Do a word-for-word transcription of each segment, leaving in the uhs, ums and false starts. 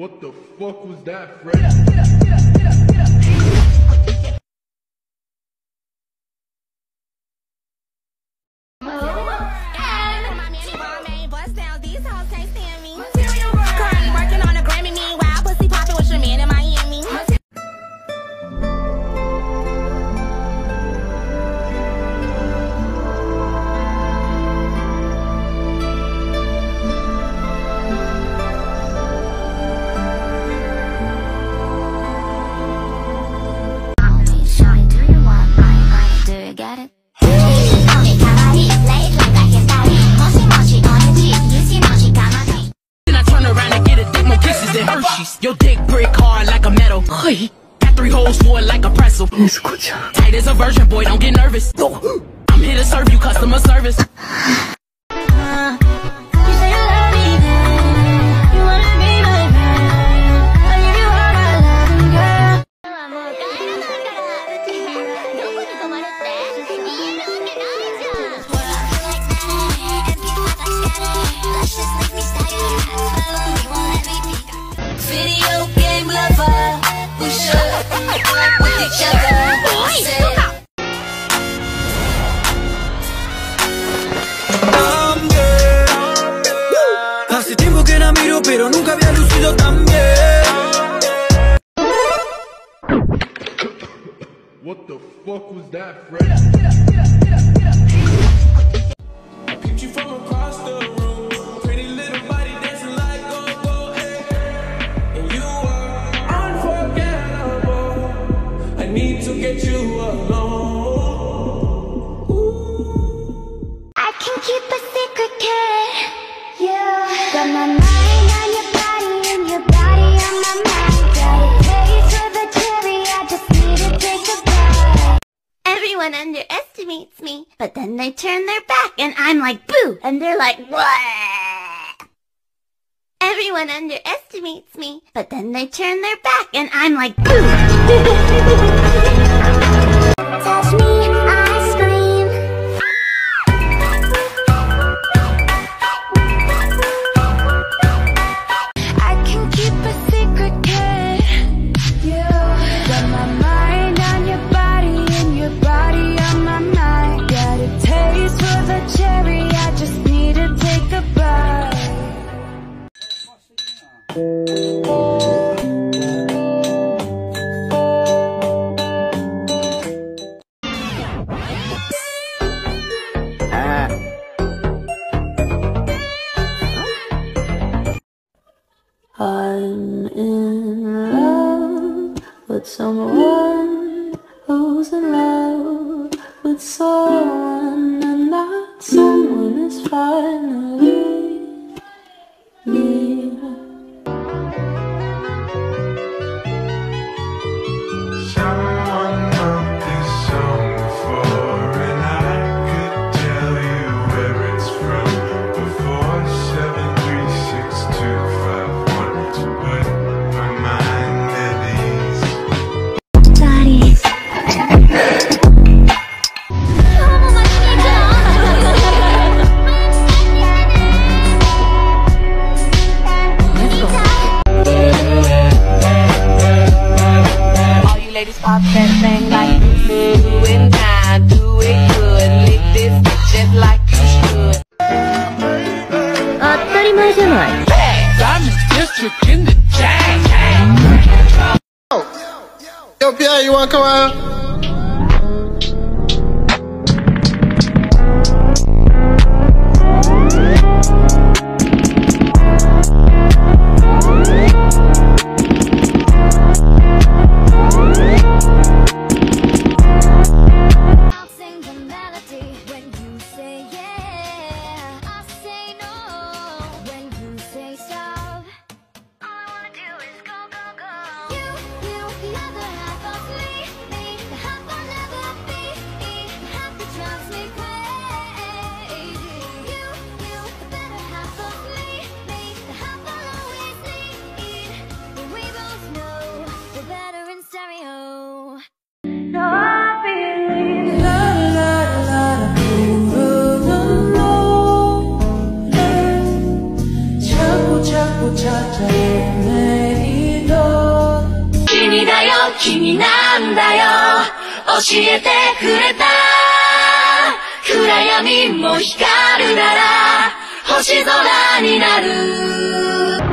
What the fuck was that, Fred? Your dick brick hard like a metal. Got three holes for it like a pretzel. Tight as a virgin, boy, don't get nervous. I'm here to serve you customer service. Video game lover, we should with each other. Hace tiempo que la miro, pero nunca había lucido tan bien. What the fuck was that, Fred? I peeped you from across the room. Pretty little body dancing like go-go, hey. And you are unforgettable. I need to get you alone. Ooh. I can keep a secret, kid. Yeah. Got my mind on your body and your body on my mind. Got a taste for the cherry, I just need to take a bite. Everyone underestimates me, but then they turn their back and I'm like, boo! And they're like, what? Everyone underestimates me, but then they turn their back and I'm like, boo! Touch me, I scream. I can keep a secret, kid. Yeah. Got my mind on your body and your body on my mind. Got a taste for the cherry, I just need to take a bite. I'm in love with someone who's in love with someone, and that someone is finally me. Someone wrote this song before, and I could tell you where it's from. Before seven three six two five one, to put my mind at ease. Daddy. All you ladies pop that thing like do it now, do it good. Lick this just like you should. I'm the district in the chain. Yo, Pierre, you wanna come out? I'll sing the melody when you say yeah. I'll say no when you say stop. All I wanna do is go, go, go. You, you, the other half of me, me, 教えてくれた暗闇も光るなら星空になる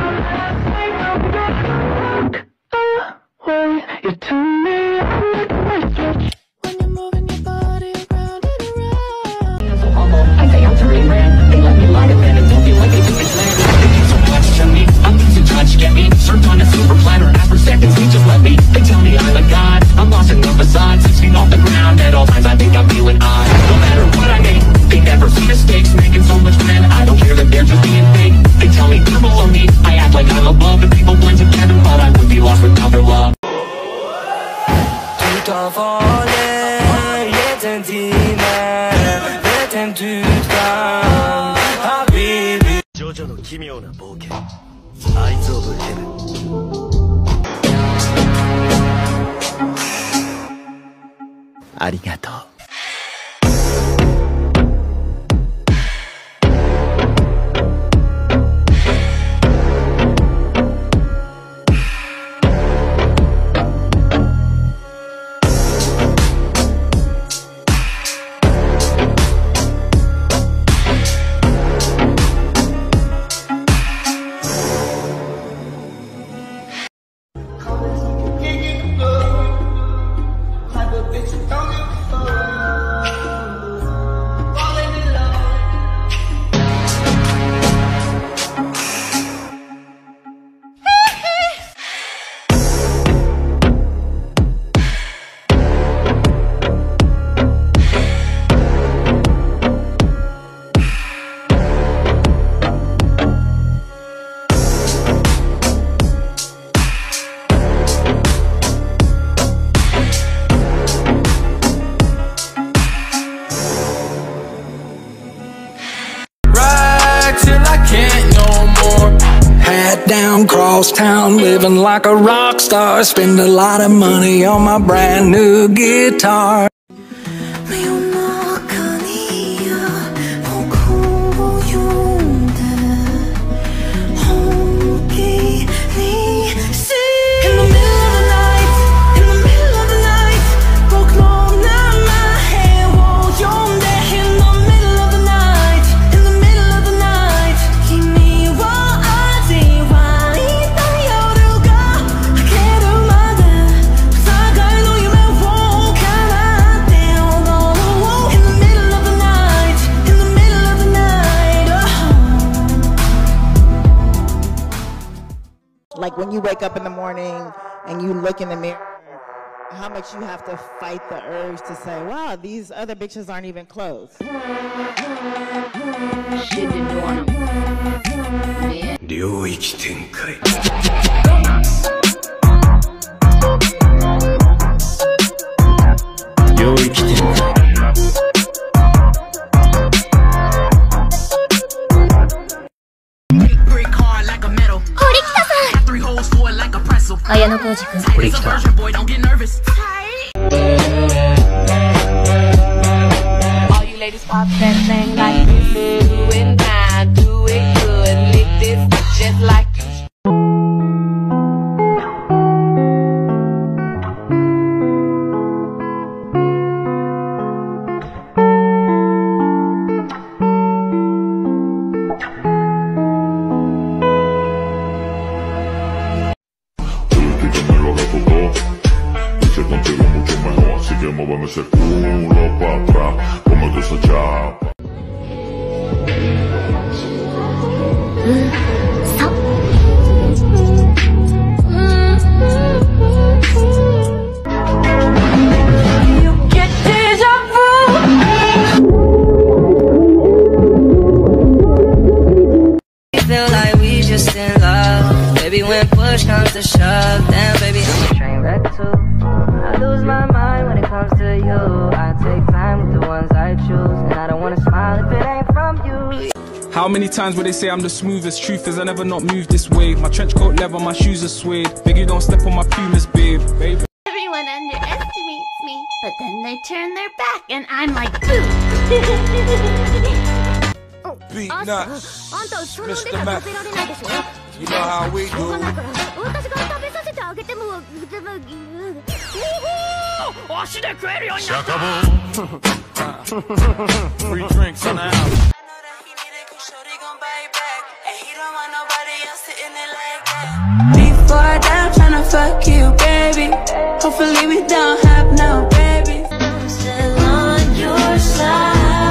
ジョジョの奇妙な冒険アイズ・オブ・ヘブンありがとう Down cross town, living like a rock star. Spend a lot of money on my brand new guitar. Like when you wake up in the morning and you look in the mirror, how much you have to fight the urge to say, wow, these other bitches aren't even close. Shit didn't do on him. Man. 領域展開 領域展開綾野浩二君これ来た All you ladies pop that thing like this. Do it now, do it good. Lick this just like you. Muéveme ese culo pa' atrás, cómete esa chapa. Feel like we just in love. Baby, when push comes to shove, damn baby, I'm a train wreck too. I lose my mind when it comes to you. I take time with the ones I choose, and I don't wanna smile if it ain't from you. How many times would they say I'm the smoothest? Truth is I never not moved this way. My trench coat leather, my shoes are suede. Beg you don't step on my pumas, babe, babe. Everyone underestimates me, but then they turn their back and I'm like, boo! Beat nuts, Mister Mac. You know how we do. Free drinks on the house. Before I die, I'm tryna fuck you, baby. Hopefully we don't have no babies. I'm still on your side.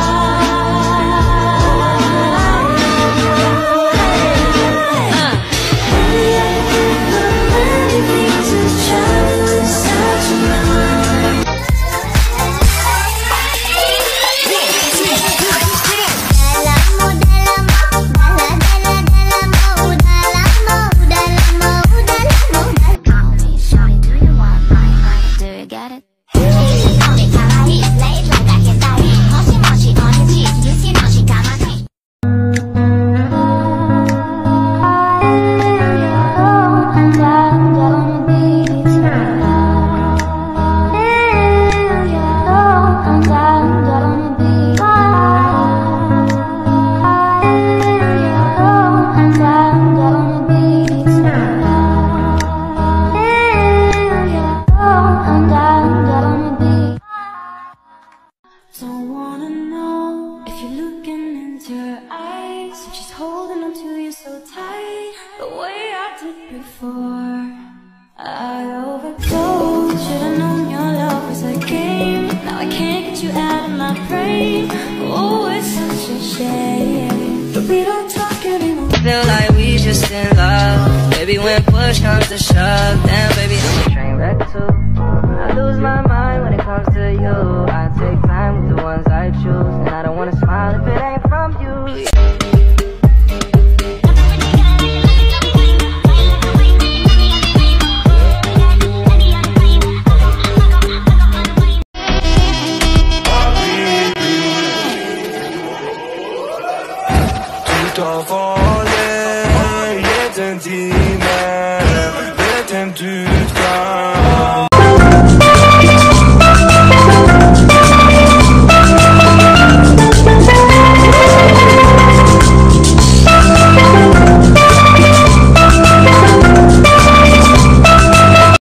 Feel like we just in love. Baby, when push comes to shove, damn baby, I'm a train wreck too. I lose my mind when it comes to you. I take time with the ones I choose, and I don't wanna smile if it ain't from you. Ctto